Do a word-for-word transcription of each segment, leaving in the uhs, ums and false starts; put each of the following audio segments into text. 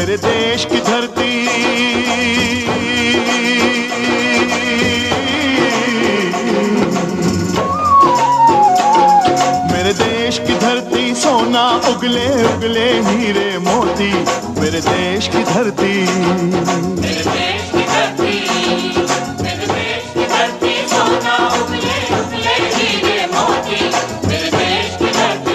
मेरे देश की धरती, मेरे देश की धरती सोना उगले उगले हीरे मोती, मेरे देश की धरती, मेरे देश की धरती, मेरे देश की धरती सोना उगले उगले हीरे मोती, मेरे देश की धरती।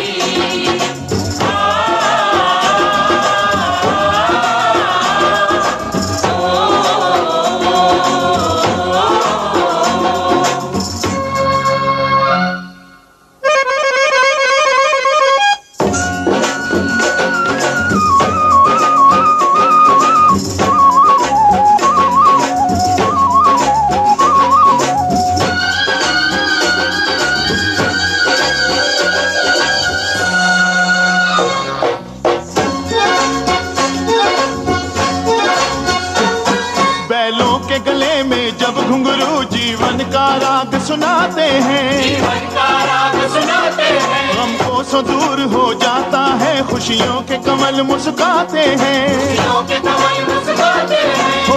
गले में जब घुंघरू जीवन का राग सुनाते हैं, जीवन का राग सुनाते हैं, गम को सो दूर हो जाता है, खुशियों के कमल मुस्काते हैं, खुशियों के कमल मुस्काते हैं। हो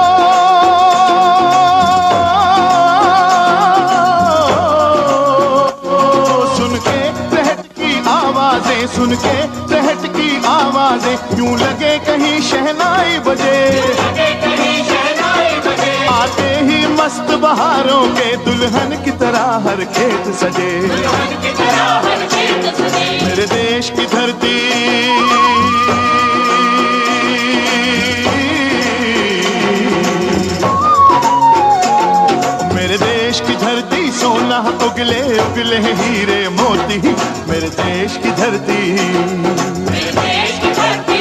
सुन के रहट की आवाजें, सुन के रहट की आवाजें, यूं लगे कहीं शहनाई बजे, आते ही मस्त बहारों के दुल्हन की तरह हर खेत सजे, दुल्हन की तरह हर खेत सजे। मेरे देश की धरती, मेरे देश की धरती सोना उगले उगले हीरे मोती, मेरे देश की धरती, मेरे देश की धरती।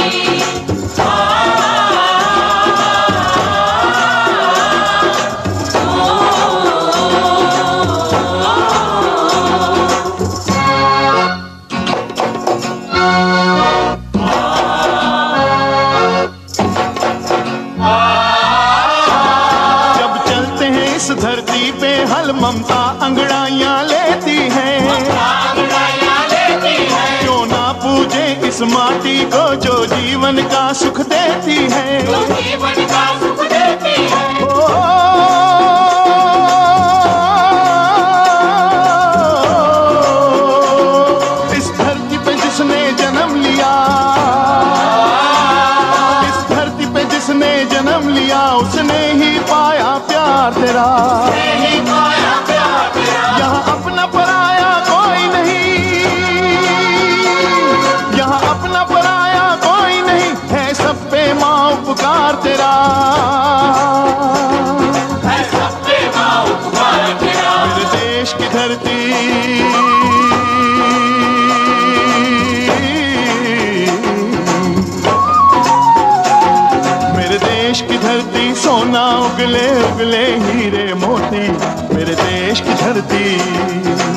धरती पे हल ममता अंगड़ाइयाँ लेती है, क्यों ना पूजे इस माटी को जो जीवन का सुख देती है, जीवन का सुख देती है। ओ, इस धरती पे जिसने जन्म लिया, इस धरती पे जिसने जन्म लिया, उसने ही पाया प्यार तेरा, यहाँ अपना पराया कोई नहीं, यहाँ अपना पराया कोई नहीं, है सब पे माँ उपकार तेरा, है सब पे माँ उपकार तेरा। मेरे देश की धरती, मेरे देश की धरती सोना उगले उगले हीरे मोती, मेरे देश की धरती।